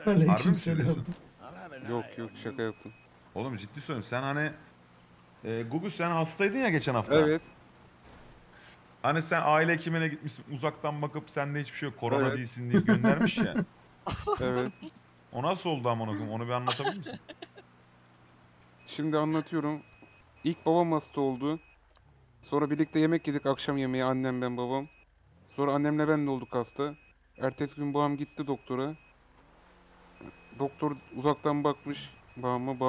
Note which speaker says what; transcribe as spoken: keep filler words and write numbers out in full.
Speaker 1: Harbi mi
Speaker 2: Aleykümselam.
Speaker 1: söylüyorsun?
Speaker 3: Yok yok şaka yaptım.
Speaker 1: Oğlum ciddi söylüyorum. Sen hani e, Gugu sen hastaydın ya geçen hafta.
Speaker 3: Evet,
Speaker 1: Hani sen aile hekimine gitmişsin uzaktan bakıp sende hiçbir şey yok korona
Speaker 3: evet,
Speaker 1: değilsin deyip göndermiş ya.
Speaker 3: evet.
Speaker 1: O nasıl oldu amına koyayım onu bir anlatabilir misin?
Speaker 3: Şimdi anlatıyorum. İlk babam hasta oldu. Sonra birlikte yemek yedik akşam yemeği annem ben babam. Sonra annemle ben de olduk hasta. Ertesi gün babam gitti doktora. Doktor uzaktan bakmış babama.